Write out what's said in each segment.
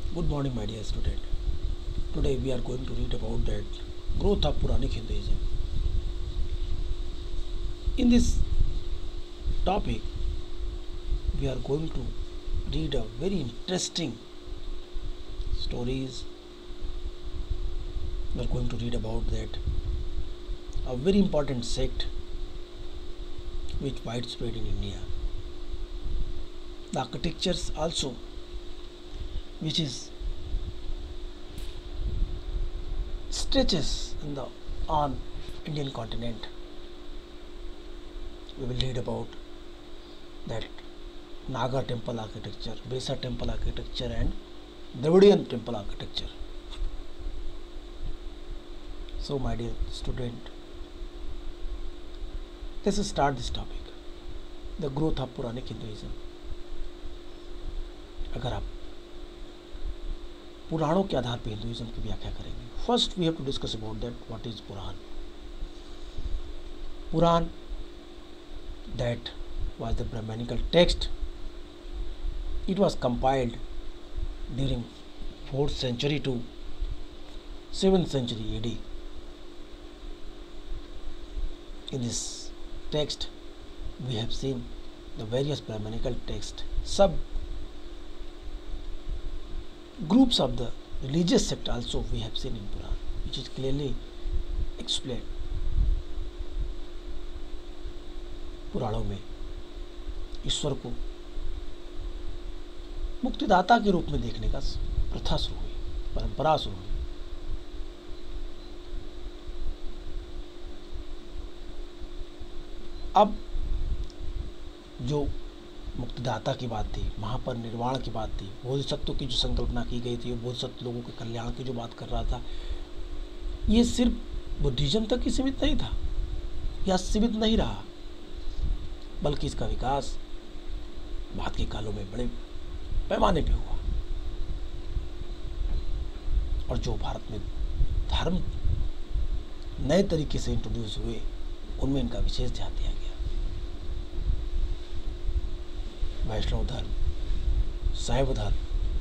Good morning, my dear student. Today we are going to read about that growth of Puranic Hinduism. In this topic, we are going to read a very interesting stories. We are going to read about that a very important sect which widespread in India. The architectures also, which is stretches in the on Indian continent. We will read about that Naga temple architecture, Besa temple architecture and Dravidian temple architecture. So my dear student, let's start this topic, the growth of Puranic Hinduism. अगर आप पुराणों के आधार पर Hinduism की व्याख्या करेंगे, first we have to discuss about that what is Purana. Purana that was the Brahmanical text. It was compiled during 4th century to 7th century AD. In this text, we have seen the various Brahmanical text, sub groups of the religious sect also we have seen in Puran, which is clearly explained. पुराणों में ईश्वर को मुक्तिदाता के रूप में देखने का प्रथा शुरू हुई, परंपरा शुरू हुई. अब जो मुक्तिदाता की बात थी, महापरिनिर्वाण की बात थी, बोधिसत्व की जो संकल्पना की गई थी, वो बोधिसत्व लोगों के कल्याण की जो बात कर रहा था, ये सिर्फ बुद्धिज्म तक ही सीमित नहीं था या सीमित नहीं रहा, बल्कि इसका विकास बाद के कालों में बड़े पैमाने पे हुआ. और जो भारत में धर्म नए तरीके से इंट्रोड्यूस हुए, उनमें इनका विशेष ध्यान दिया गया. वैष्णव धर्म, शैव धर्म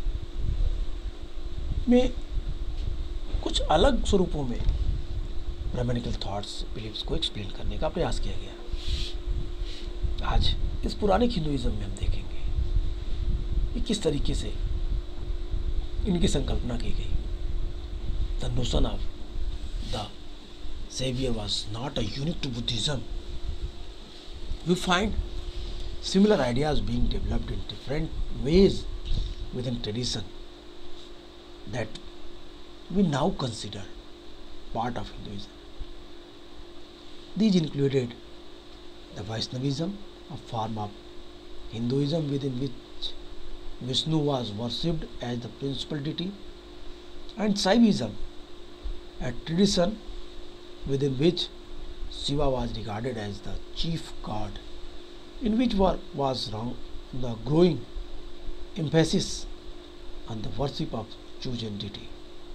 में कुछ अलग स्वरूपों में ब्राह्मणिकल थॉट्स, बिलीव्स को एक्सप्लेन करने का प्रयास किया गया. आज इस पुराने हिंदुइज्म में हम देखेंगे कि किस तरीके से इनकी संकल्पना की गई. The notion of the saviour was not a unique to Buddhism. We find similar ideas being developed in different ways within tradition that we now consider part of Hinduism. These included the Vaishnavism, a form of Hinduism within which Vishnu was worshipped as the principal deity, and Shaivism, a tradition within which Shiva was regarded as the chief god, in which was the growing emphasis on the worship of chosen deity.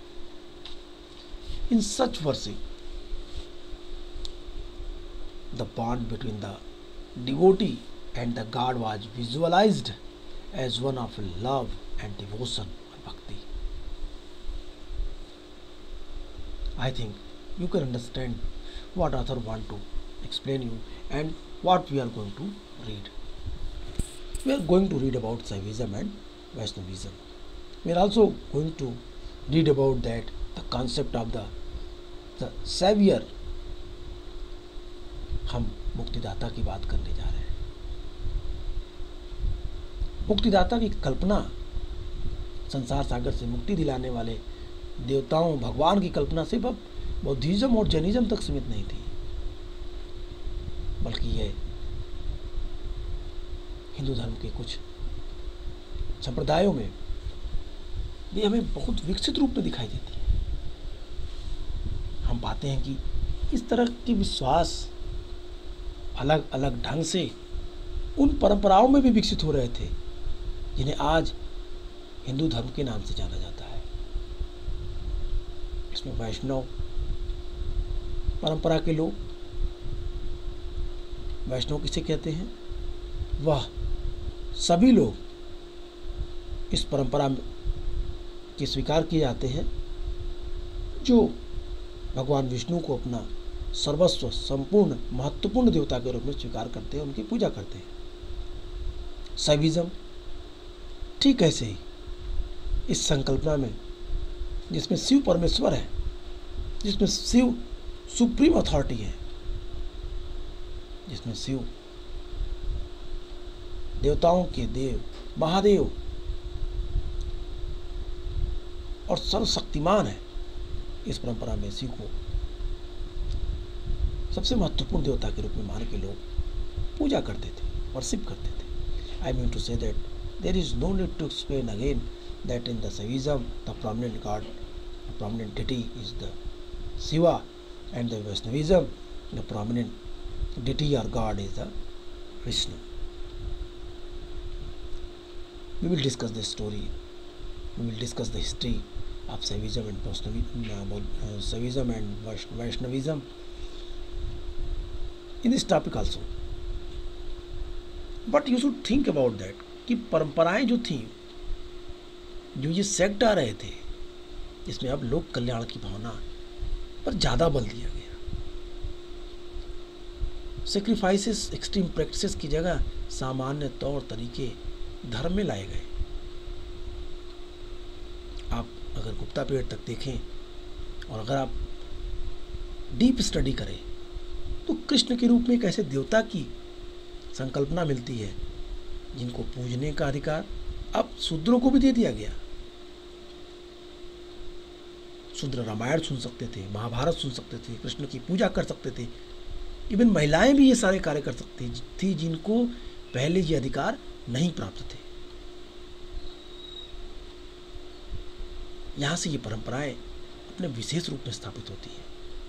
In such worship, the bond between the devotee and the god was visualized as one of love and devotion or bhakti. I think you can understand what author want to explain you and what we are going to read. We are going to read about Shaivism and Vaishnavism. We are also going to read about that the concept of the savior. हम मुक्तिदाता की बात करने जा रहे हैं. मुक्तिदाता की कल्पना संसार सागर से मुक्ति दिलाने वाले देवताओं, भगवान की कल्पना सिर्फ बौद्धिज्म और जैनिज्म तक सीमित नहीं थी, बल्कि यह हिंदू धर्म के कुछ संप्रदायों में भी हमें बहुत विकसित रूप में दिखाई देती है. हम पाते हैं कि इस तरह के विश्वास अलग अलग ढंग से उन परंपराओं में भी विकसित हो रहे थे जिन्हें आज हिंदू धर्म के नाम से जाना जाता है. इसमें वैष्णव परंपरा के लोग, वैष्णव किसे कहते हैं, वह सभी लोग इस परंपरा के स्वीकार किए जाते हैं जो भगवान विष्णु को अपना सर्वस्व, संपूर्ण, महत्वपूर्ण देवता के रूप में स्वीकार करते हैं, उनकी पूजा करते हैं। शैविज्म ठीक ऐसे ही इस संकल्पना में, जिसमें शिव परमेश्वर है, जिसमें शिव सुप्रीम अथॉरिटी है, जिसमें शिव देवताओं के देव, महादेव और सर्वशक्तिमान है, इस परंपरा में शिव को सबसे महत्वपूर्ण देवता के रूप में मान के लोग पूजा करते थे, वर्शिप करते थे। I mean to say that there is no need to explain again that in the Shaivism the prominent god, the prominent deity is the Shiva, and the Vaishnavism the prominent deity or god is the Vishnu. We will discuss this story. We will discuss the history of Shaivism and Shaivism and Vaishnavism in this topic also. But you should think about that कि परंपराएं जो थी, जो ये sect आ रहे थे, इसमें अब लोक कल्याण की भावना पर ज़्यादा बल दिया गया। सेक्रीफाइसेस, एक्सट्रीम प्रैक्टिसेस की जगह सामान्य तौर तरीके धर्म में लाए गए। आप अगर गुप्ता पीरियड तक देखें और अगर आप डीप स्टडी करें तो कृष्ण के रूप में एक ऐसे देवता की संकल्पना मिलती है जिनको पूजने का अधिकार अब शूद्रों को भी दे दिया गया। शूद्र रामायण सुन सकते थे, महाभारत सुन सकते थे, कृष्ण की पूजा कर सकते थे। इवन महिलाएं भी ये सारे कार्य कर सकती थी जिनको पहले ये अधिकार नहीं प्राप्त थे। यहां से ये परंपराएं अपने विशेष रूप में स्थापित होती है।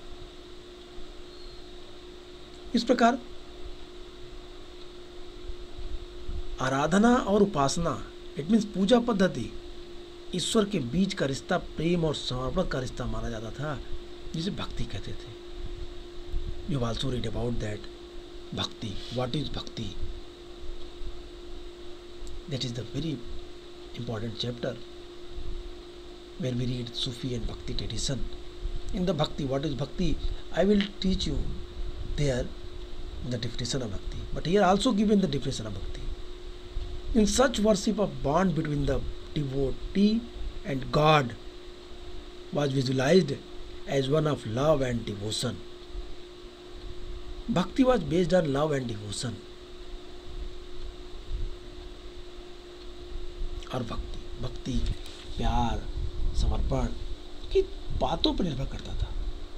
इस प्रकार आराधना और उपासना, इट मीन्स पूजा पद्धति, ईश्वर के बीच का रिश्ता प्रेम और समर्पण का रिश्ता माना जाता था, जिसे भक्ति कहते थे। You also read about that bhakti, what is bhakti. That is the very important chapter where we read Sufi and bhakti tradition. In the bhakti, what is bhakti, I will teach you there the definition of bhakti, but here also given the definition of bhakti. In such worship, a bond between the devotee and God was visualized as one of love and devotion. Bhakti was based on love and devotion. और भक्ति प्यार, समर्पण की बातों पर निर्भर करता था।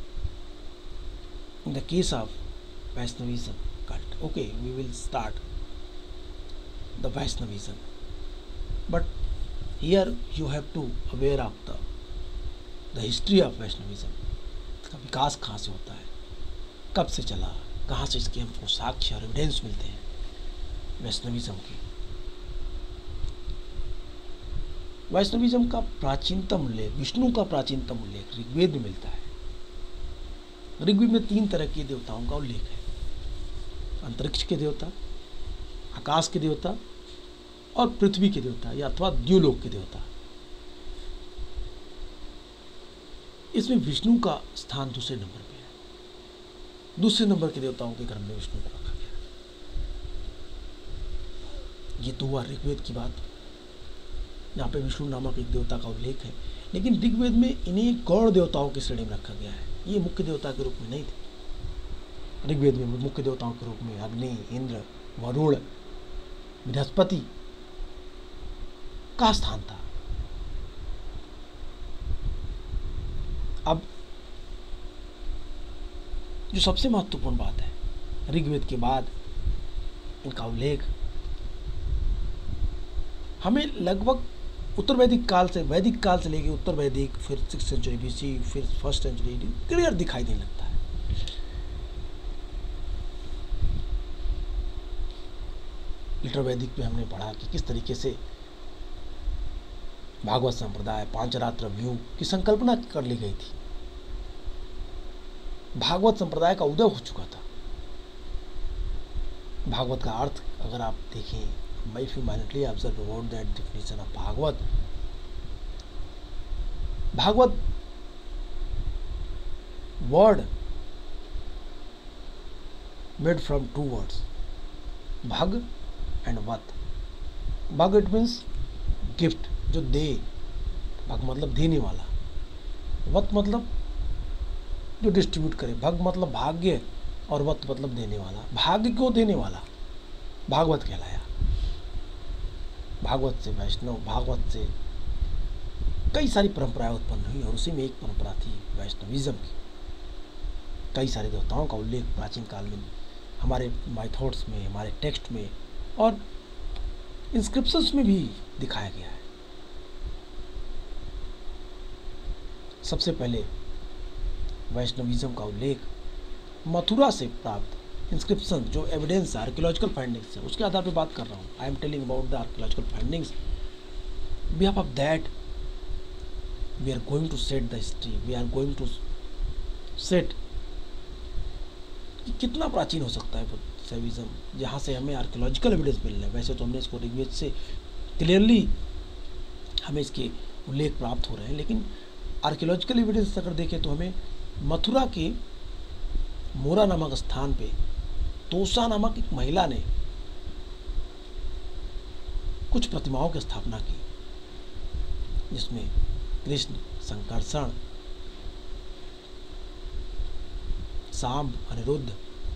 In the case of Vaishnavism cult, okay, we will start the Vaishnavism, but here you have to aware of the history of Vaishnavism. इसका विकास कहाँ से होता है, कब से चला, कहाँ से इसके हमको साक्ष्य और एविडेंस मिलते हैं वैष्णविज्म के। वैष्णविज्म का प्राचीनतम उल्लेख, विष्णु का प्राचीनतम उल्लेख ऋग्वेद में मिलता है। ऋग्वेद में 3 तरह के देवताओं का उल्लेख है, अंतरिक्ष के देवता, आकाश के देवता और पृथ्वी के देवता या अथवा द्युलोक के देवता। इसमें विष्णु का स्थान दूसरे नंबर पे है। दूसरे नंबर के देवताओं के क्रम में विष्णु को रखा गया। ये तो हुआ ऋग्वेद की बात, यहाँ पे विष्णु नामक एक देवता का उल्लेख है, लेकिन ऋग्वेद में इन्हें गौड़ देवताओं की श्रेणी में रखा गया है। ये मुख्य देवता के रूप में नहीं थे। ऋग्वेद में मुख्य देवताओं के रूप में अग्नि, इंद्र, वरुण, बृहस्पति का स्थान था। अब जो सबसे महत्वपूर्ण बात है, ऋग्वेद के बाद इनका उल्लेख हमें लगभग उत्तर वैदिक काल से, वैदिक काल से लेकर उत्तर वैदिक, फिर 6th सेंचुरी BC, फिर 1st सेंचुरी क्लियर दिखाई देने लगता है। लिटर वैदिक में हमने पढ़ा कि किस तरीके से भागवत संप्रदाय, पांचरात्र व्यू की संकल्पना कर ली गई थी। भागवत संप्रदाय का उदय हो चुका था। भागवत का अर्थ अगर आप देखें, if you minutely observe about that definition of Bhagavata, Bhagavata word made from two words, bhag and vat. Bhag it means gift, जो दे, भग मतलब देने वाला, वत मतलब जो डिस्ट्रीब्यूट करे। भग मतलब भाग्य और वत मतलब देने वाला। भाग्य को देने वाला भागवत कहलाया। भागवत से वैष्णव, भागवत से कई सारी परंपराएं उत्पन्न हुई और उसी में एक परंपरा थी वैष्णविज्म की। कई सारे देवताओं का उल्लेख प्राचीन काल में हमारे माइथॉड्स में, हमारे टेक्स्ट में और इंस्क्रिप्शंस में भी दिखाया गया है। सबसे पहले वैष्णविज्म का उल्लेख मथुरा से प्राप्त इंस्क्रिप्शन, जो एविडेंस है, आर्कियोलॉजिकल फाइंडिंग्स है, उसके आधार पर बात कर रहा हूँ। I am telling about the archaeological findings. Behalf of that we are going to set the history, we are going to set कि कितना प्राचीन हो सकता है शैविज्म, जहाँ से हमें आर्कियोलॉजिकल एविडेंस मिल रहा है। वैसे तो हमने इसको ऋग्वेद से क्लियरली हमें इसके उल्लेख प्राप्त हो रहे हैं, लेकिन आर्कियोलॉजिकल एविडेंस अगर देखें तो हमें मथुरा के मोरा नामक स्थान पे तोसा नामक एक महिला ने कुछ प्रतिमाओं की स्थापना की, जिसमें कृष्ण, संकर्षण, सांब, अनिरुद्ध,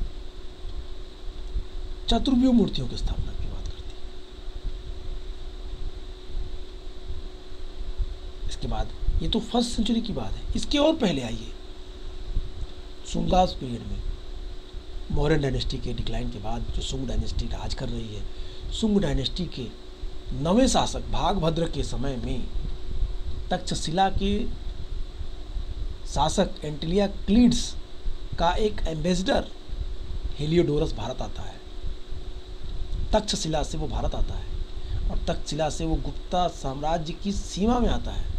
चतुर्व्यूह मूर्तियों की स्थापना की बात करती है। इसके बाद ये तो फर्स्ट सेंचुरी की बात है। इसके और पहले आइए, सुंगास पीरियड में, मौर्यन डायनेस्टी के डिक्लाइन के बाद जो सुंग डायनेस्टी राज कर रही है, सुंग डायनेस्टी के 9वें शासक भागभद्र के समय में तक्षशिला के शासक एंटिलिया क्लीड्स का एक एम्बेसडर हेलियोडोरस भारत आता है। तक्षशिला से वो भारत आता है और तक्षशिला से वो गुप्ता साम्राज्य की सीमा में आता है।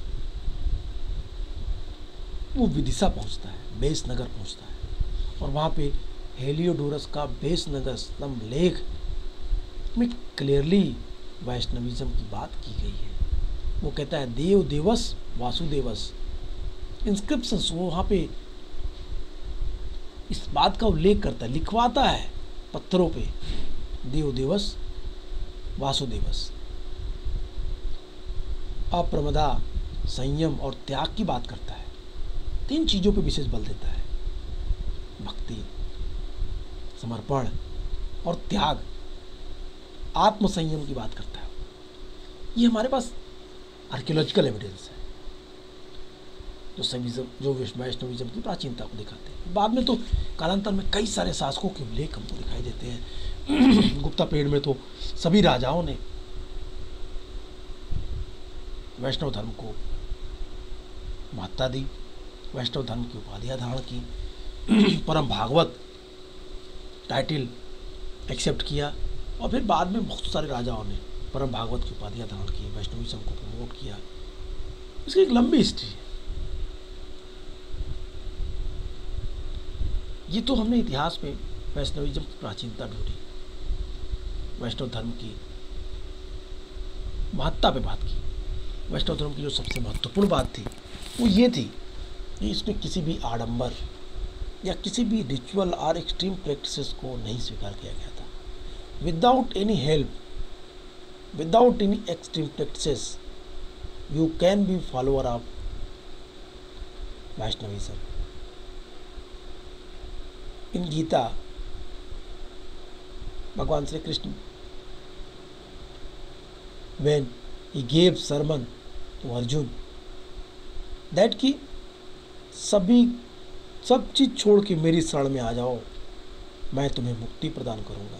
वो विदिशा पहुंचता है, बेस नगर पहुंचता है और वहाँ पे हेलियोडोरस का बेस नगर स्तंभ लेख में क्लियरली वैष्णविज्म की बात की गई है। वो कहता है देव देवस वासुदेवस। इंस्क्रिप्शंस वो वहाँ पे इस बात का उल्लेख करता है, लिखवाता है पत्थरों पे, देव देवस वासुदेवस। अप्रमदा, संयम और त्याग की बात करता है। 3 चीज़ों पे विशेष बल देता है, भक्ति, समर्पण और त्याग। आत्मसंयम की बात करता है। ये हमारे पास आर्कियोलॉजिकल एविडेंस है जो वैष्णविज्म की प्राचीनता को दिखाते हैं। बाद में तो कालांतर में कई सारे शासकों के उल्लेख हमको दिखाई देते हैं। गुप्ता पीरियड में तो सभी राजाओं ने वैष्णव धर्म को महत्ता दी, वैष्णव धर्म की उपाधियाँ धारण की, परम भागवत टाइटल एक्सेप्ट किया और फिर बाद में बहुत सारे राजाओं ने परम भागवत की उपाधियाँ धारण की, वैष्णविज्म को प्रमोट किया। इसकी एक लंबी हिस्ट्री है। ये तो हमने इतिहास में वैष्णविज्म की प्राचीनता ढूंढी, वैष्णव धर्म की महत्ता पे बात की। वैष्णव धर्म की जो सबसे महत्वपूर्ण बात थी वो ये थी कि इसमें किसी भी आडंबर या किसी भी रिचुअल और एक्सट्रीम प्रैक्टिसेस को नहीं स्वीकार किया गया था। Without any help, without any extreme practices, you can be follower of Vaishnavism. In Gita Bhagwan Shri Krishna when he gave sermon to Arjun that कि सब चीज छोड़ के मेरी शरण में आ जाओ, मैं तुम्हें मुक्ति प्रदान करूंगा।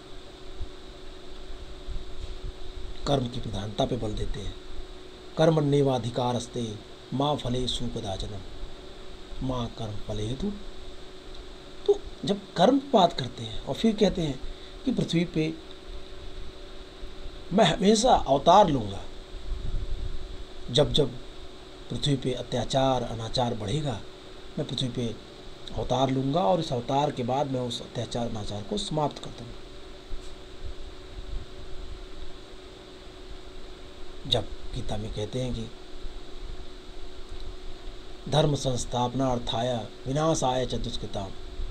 कर्म की प्रधानता पे बल देते हैं। कर्मण्येवाधिकारस्ते माँ फलेषु कदाचन माँ कर्म फले हेतु। तो जब कर्म की बात करते हैं और फिर कहते हैं कि पृथ्वी पे मैं हमेशा अवतार लूँगा, जब जब पृथ्वी पे अत्याचार अनाचार बढ़ेगा मैं पृथ्वी पे अवतार लूँगा और इस अवतार के बाद मैं उस अत्याचार अनाचार को समाप्त कर दूँगा। जब गीता में कहते हैं कि धर्म संस्थापना अर्थाय विनाशाय च दुष्कृताम,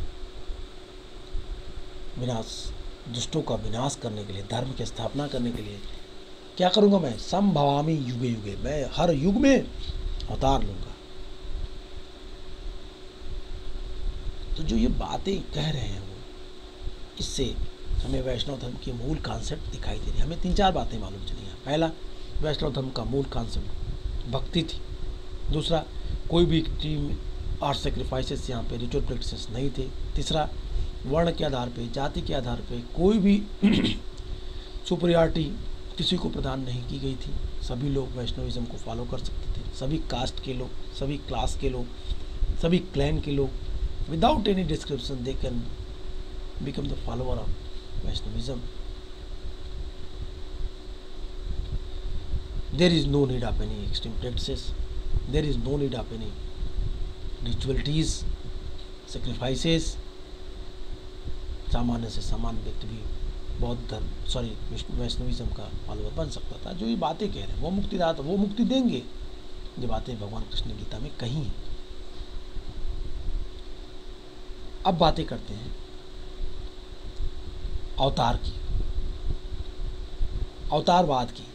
विनाश, दुष्टों का विनाश करने के लिए, धर्म की स्थापना करने के लिए क्या करूँगा मैं, संभवामि युगे युगे, मैं हर युग में अवतार लूँगा। तो जो ये बातें कह रहे हैं वो, इससे हमें वैष्णव धर्म की मूल कॉन्सेप्ट दिखाई दे रही है। हमें 3-4 बातें मालूम चली हैं। पहला, वैष्णव धर्म का मूल कॉन्सेप्ट भक्ति थी। दूसरा, कोई भी एक्सट्रीम आर्ट सेक्रीफाइसेस यहाँ पे रिचुअल प्रैक्टिसेस नहीं थे। तीसरा, वर्ण के आधार पे, जाति के आधार पे कोई भी सुपरियॉरिटी किसी को प्रदान नहीं की गई थी। सभी लोग वैष्णविज्म को फॉलो कर सकते थे, सभी कास्ट के लोग, सभी क्लास के लोग, सभी क्लैन के लोग, without any description they can become the follower of Vaishnavism. There is no need of any extreme practices, there is no need of any ritualities, sacrifices. सामान्य से सामान्य व्यक्ति भी बौद्ध धर्म वैष्णविज्म का फॉलोअर बन सकता था। जो ये बातें कह रहे हैं वो मुक्तिदाता, वो मुक्ति देंगे। ये बातें भगवान कृष्ण ने गीता में कही हैं। अब बातें करते हैं अवतार की, अवतारवाद की,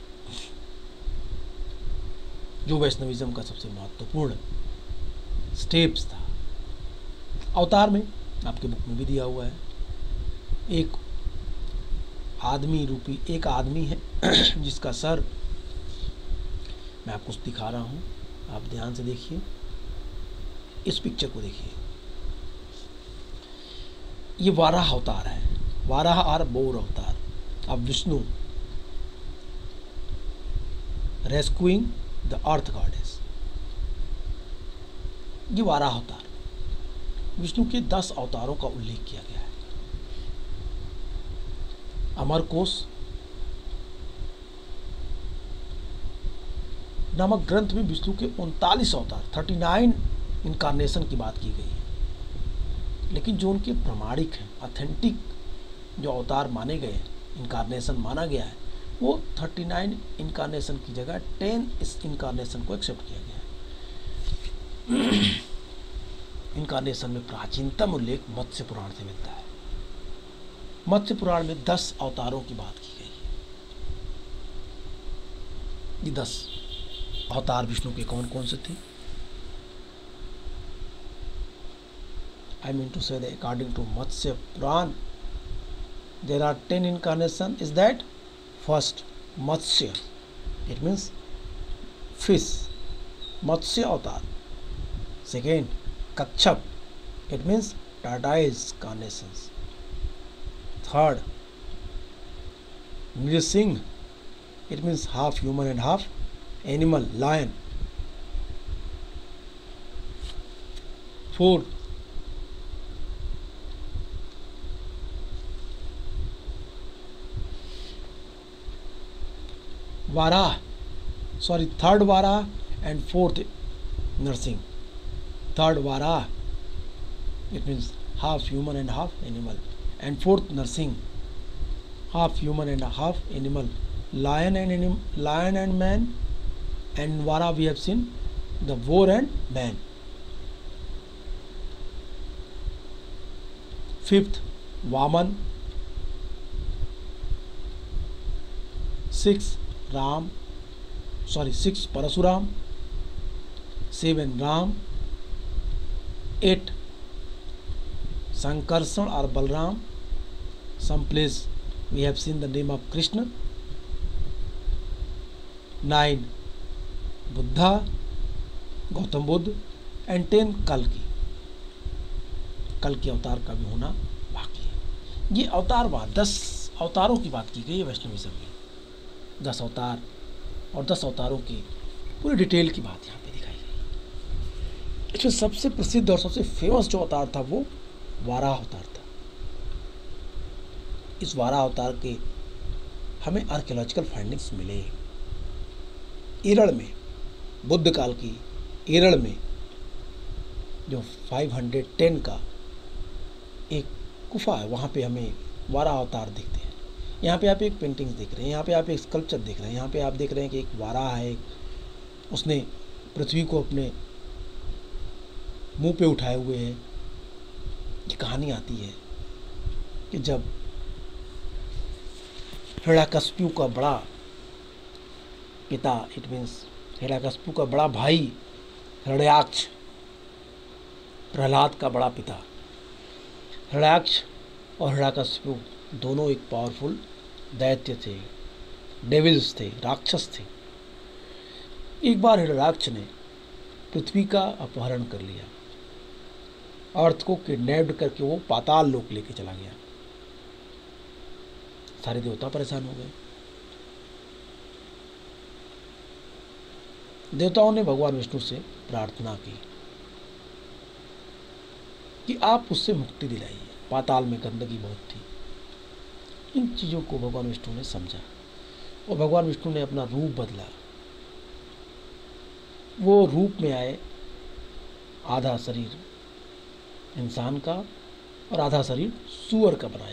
जो वैष्णविज्म का सबसे महत्वपूर्ण स्टेप्स था। अवतार में आपके बुक में भी दिया हुआ है, एक आदमी रूपी एक आदमी है जिसका सर, मैं आपको दिखा रहा हूँ, आप ध्यान से देखिए, इस पिक्चर को देखिए। ये वाराह अवतार है, वाराह और बोर अवतार। अब Vishnu rescuing the earth goddess, ये वाराह अवतार। विष्णु के 10 अवतारों का उल्लेख किया गया है। अमरकोश नामक ग्रंथ में विष्णु के 39 अवतार, 39 इनकारनेशन की बात की गई है। लेकिन जो उनके प्रमाणिक हैं, ऑथेंटिक जो अवतार माने गए हैं, इनकारनेशन माना गया है, वो 39 इनकारनेशन की जगह 10 इस इनकारनेशन को एक्सेप्ट किया गया है। इनकारनेशन में प्राचीनतम उल्लेख मत्स्य पुराण से मिलता है। मत्स्य पुराण में 10 अवतारों की बात की गई है। ये 10 अवतार विष्णु के कौन कौन से थे? I mean to say that according to Matsya Puran, there are 10 incarnation. Is that first Matsya? It means fish, Matsya avatar. Second, Kakshap. It means tortoise incarnations. Third, Nrisingh. It means half human and half animal, lion. Fourth, Vara, third Vara and fourth Nrisingh. Third Vara, it means half human and half animal. And fourth Nrisingh, half human and half animal. Lion and man. And Vara we have seen the boar and man. Fifth, Vaman. Sixth, Parasuram. 7, Ram. 8, Sankarshan or Balram. Some place we have seen the name of Krishna. 9, Buddha, Gautam Buddha. And 10, Kalki. कल्कि अवतार का भी होना बाकी है। ये अवतारवाद, 10 अवतारों की बात की गई है वैष्णविज्म में। 10 अवतार और 10 अवतारों की पूरी डिटेल की बात यहाँ पे दिखाई गई। इसमें सबसे प्रसिद्ध और सबसे फेमस जो अवतार था वो वाराह अवतार था। इस वाराह अवतार के हमें आर्कियोलॉजिकल फाइंडिंग्स मिले। एरड़ में, बुद्ध काल की एरड़ में जो 510 का एक गुफा है, वहाँ पे हमें वाराह अवतार दिखते हैं। यहाँ पे आप एक पेंटिंग्स देख रहे हैं, यहाँ पे आप एक स्कल्पचर देख रहे हैं, यहाँ पे आप देख रहे हैं कि एक वाराह है, उसने पृथ्वी को अपने मुंह पे उठाए हुए हैं। ये कहानी आती है कि जब हिरण्यकशिपु का बड़ा पिता, इट मीन्स हिरण्यकशिपु का बड़ा भाई हिरण्याक्ष, प्रहलाद का बड़ा पिता, हिरण्याक्ष और हिरण्यकशिपु दोनों एक पावरफुल दैत्य थे, डेविल्स थे, राक्षस थे। एक बार हिरण्याक्ष ने पृथ्वी का अपहरण कर लिया, अर्थ को किडनैप्ड करके वो पाताल लोक लेके चला गया। सारे देवता परेशान हो गए। देवताओं ने भगवान विष्णु से प्रार्थना की कि आप उससे मुक्ति दिलाइए, पाताल में गंदगी बहुत थी। इन चीज़ों को भगवान विष्णु ने समझा और भगवान विष्णु ने अपना रूप बदला। वो रूप में आए, आधा शरीर इंसान का और आधा शरीर सूअर का बनाया,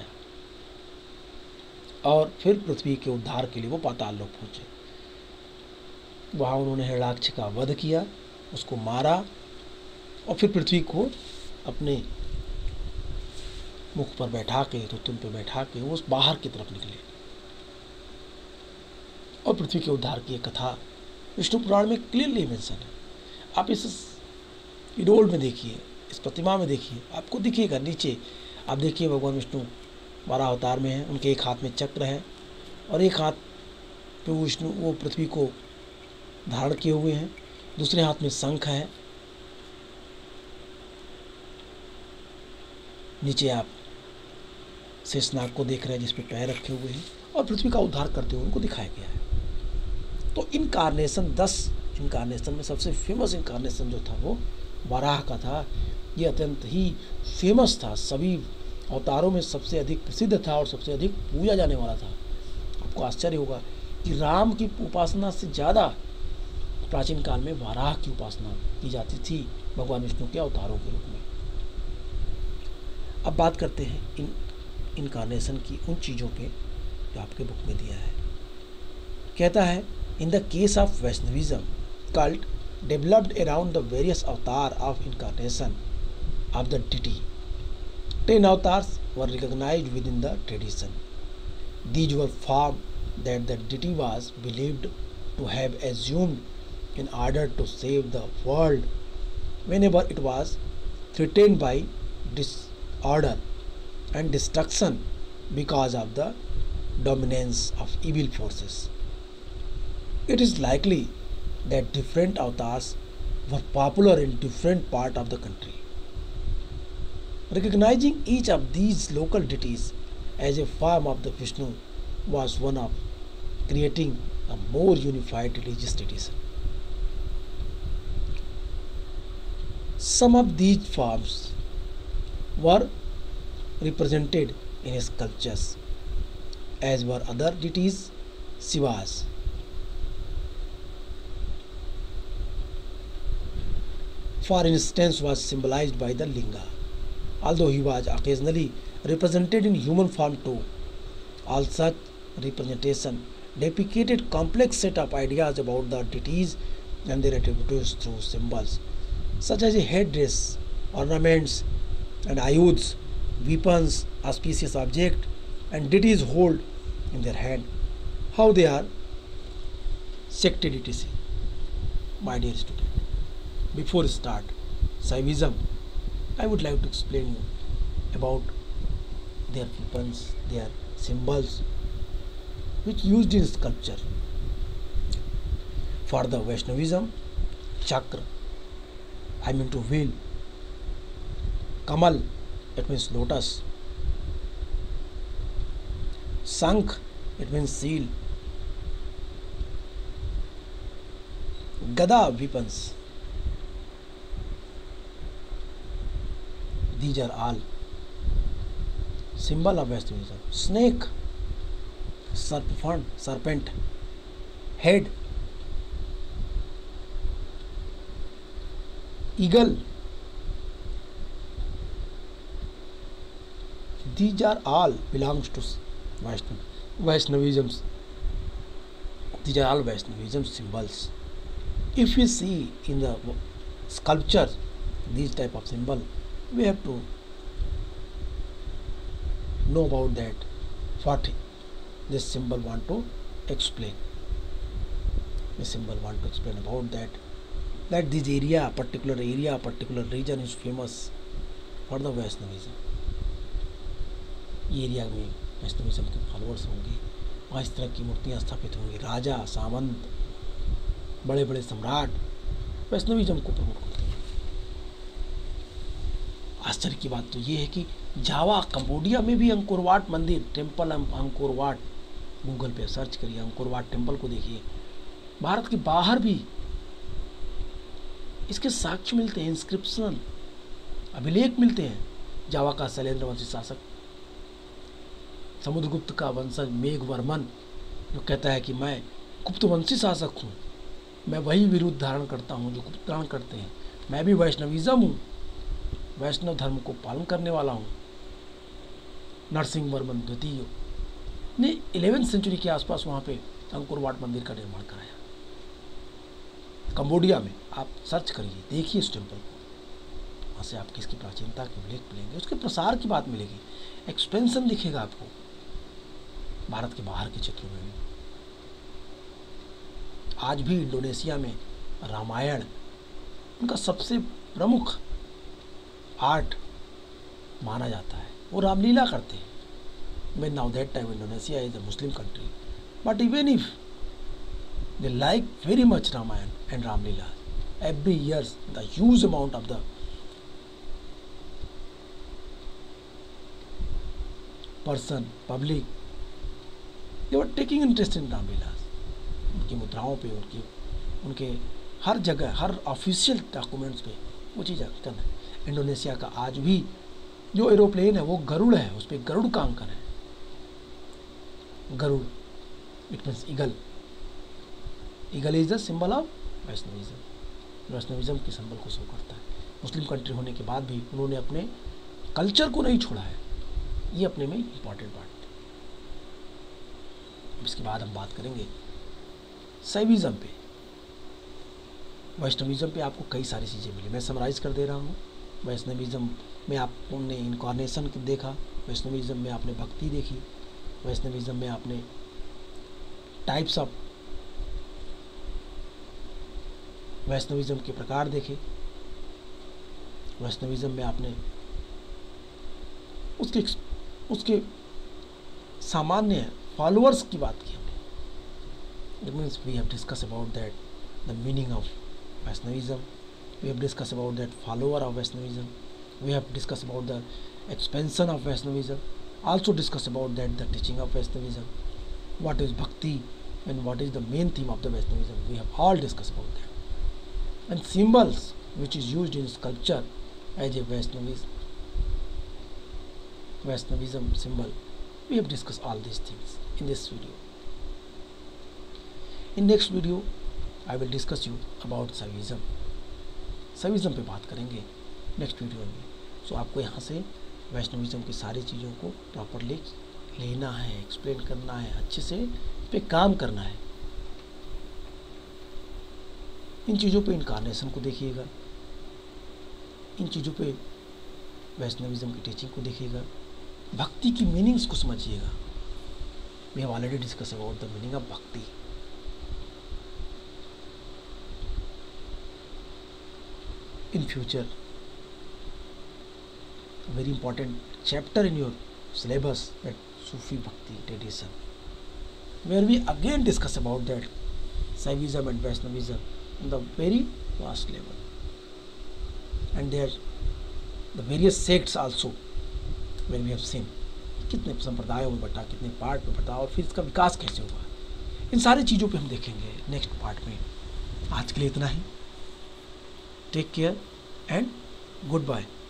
और फिर पृथ्वी के उद्धार के लिए वो पाताल लोक पहुंचे। वहाँ उन्होंने हिरण्याक्ष का वध किया, उसको मारा और फिर पृथ्वी को अपने मुख पर बैठा के, रुतुम पे बैठा के वो उस बाहर की तरफ निकले और पृथ्वी के उद्धार की कथा विष्णु पुराण में क्लियरली मेंशन है। आप इस इडोल में देखिए, इस प्रतिमा में देखिए, आपको दिखेगा नीचे। आप देखिए भगवान विष्णु 12 अवतार में हैं, उनके एक हाथ में चक्र है और एक हाथ पे विष्णु वो पृथ्वी को धारण किए हुए हैं, दूसरे हाथ में शंख है। नीचे आप शेषनाग को देख रहे हैं जिस पे पैर रखे हुए हैं और पृथ्वी का उद्धार करते हुए उनको दिखाया गया है। तो इनकारनेशन, 10 इनकारनेशन में सबसे फेमस इनकारनेशन जो था वो वराह का था। ये अत्यंत ही फेमस था, सभी अवतारों में सबसे अधिक प्रसिद्ध था और सबसे अधिक पूजा जाने वाला था। आपको आश्चर्य होगा कि राम की उपासना से ज़्यादा प्राचीन काल में वराह की उपासना की जाती थी भगवान विष्णु के अवतारों के रूप में। अब बात करते हैं इन इनकारनेशन की, उन चीज़ों पे जो आपके बुक में दिया है। कहता है, in the case of Vaishnavism cult developed around the various avatar of incarnation of the deity. 10 avatars were recognized within the tradition. These were forms that the deity was believed to have assumed in order to save the world whenever it was threatened by disorder and destruction because of the dominance of evil forces. It is likely that different avatars were popular in different parts of the country. Recognizing each of these local deities as a form of the Vishnu was one of creating a more unified religious tradition. Some of these forms were represented in sculptures, as were other deities, Shivas. For instance, was symbolized by the linga, although he was occasionally represented in human form too. All such representation depicted complex set of ideas about the deities and their attributes through symbols such as a headdress, ornaments and ayuds, weapons, auspicious object, and deities hold in their hand, how they are sected etc. My dear student, before start Shaivism, I would like to explain you about their weapons, their symbols which used in sculpture. For the Vaishnavism, chakra, I mean to wheel, kamal, it means lotus, shankh, it means seal, gada, weapons. These are all symbol of Vaishnavism. Snake, serpent, head, eagle. These are all belongs to Vaishnavism. These are all Vaishnavism symbols. If we see in the sculpture these type of symbol, we have to know about that, what this symbol want to explain. This symbol want to explain about that this area, particular region is famous for the Vaishnavism. ये area में Vaishnavism के followers होंगे, वहाँ इस तरह की मूर्तियाँ स्थापित होंगी, राजा सामंत बड़े बड़े सम्राट वैष्णविज्म को प्रमोट करते हैं. आश्चर्य की बात तो ये है कि जावा कंबोडिया में भी अंकोर वाट मंदिर, टेम्पल अंकोर वाट, गूगल पे सर्च करिए, अंकोर वाट टेम्पल को देखिए. भारत के बाहर भी इसके साक्ष्य मिलते हैं, इंस्क्रिप्शन अभिलेख मिलते हैं. जावा का शैलेंद्र वंशी शासक, समुद्रगुप्त का वंशज मेघवर्मन, जो कहता है कि मैं गुप्तवंशी शासक हूँ, मैं वही विरुद्ध धारण करता हूँ जो गुप्त धारण करते हैं, मैं भी वैष्णविज्म हूँ, वैष्णव धर्म को पालन करने वाला हूँ. नरसिंह वर्मन द्वितीय ने 11वीं सेंचुरी के आसपास वहाँ पे अंकोर वाट मंदिर का निर्माण कराया. कंबोडिया में आप सर्च करिए, देखिए इस टेम्पल को, वहाँ से आपकी इसकी प्राचीनता के उल्लेख मिलेंगे, उसके प्रसार की बात मिलेगी, एक्सपेंशन दिखेगा आपको भारत के बाहर के क्षेत्रों में भी. आज भी इंडोनेशिया में रामायण उनका सबसे प्रमुख आर्ट माना जाता है. वो रामलीला करते हैं. When now that time Indonesia is a Muslim country, but even if they like very much Ramayana and Ramlila, every year the huge amount of the public, they were taking interest in Ramlila. उनकी मुद्राओं पे, उनके हर जगह, हर official documents पे वो चीज़ अंकन है. Indonesia का आज भी जो एरोप्लेन है वो गरुड़ है, उस पर गरुड़ का अंकन है. Garuda it means eagle. Eagle is the symbol of Vaishnavism. Vaishnavism के सिंबल को शो करता है. मुस्लिम कंट्री होने के बाद भी उन्होंने अपने कल्चर को नहीं छोड़ा है. ये अपने में इम्पॉर्टेंट पार्ट है. इसके बाद हम बात करेंगे शैविज्म पे. वैष्णविज्म पे आपको कई सारी चीज़ें मिली, मैं समराइज़ कर दे रहा हूँ. वैष्णविज्म में आपने इनकारनेशन देखा, वैष्णविज्म में आपने भक्ति देखी, वैष्णविज्म में आपने टाइप्स ऑफ वैष्णविज्म के प्रकार देखे, वैष्णविज्म में आपने उसके सामान्य फॉलोअर्स की बात की. It means we have discussed about that, the meaning of Vaishnavism. We have discussed about that follower of Vaishnavism. We have discussed about the expansion of Vaishnavism. Also discussed about that the teaching of Vaishnavism. What is bhakti and what is the main theme of the Vaishnavism. We have all discussed about that. And symbols which is used in sculpture as a Vaishnavism symbol. We have discussed all these things in this video. In next video, I will discuss you about Shaivism. Shaivism पे बात करेंगे next video में. सो आपको यहाँ से Vaishnavism की सारी चीज़ों को प्रॉपरली लेना है, एक्सप्लेन करना है, अच्छे से इस पे काम करना है. इन चीज़ों पे इनकारनेशन को देखिएगा, इन चीज़ों पे वैष्णविज्म की टीचिंग को देखिएगा, भक्ति की मीनिंग्स को समझिएगा. We have already discuss about the meaning of bhakti. In future, a very important chapter in your syllabus, that Sufi Bhakti tradition, where we again discuss about that Shaivism and Vaishnavism on the very vast level, and there the various sects also, where we have seen कितने संप्रदायों में बटा, कितने part में बटा, और फिर इसका विकास कैसे हुआ. इन सारी चीज़ों पे हम देखेंगे नेक्स्ट पार्ट में. आज के लिए इतना ही. Take care and goodbye.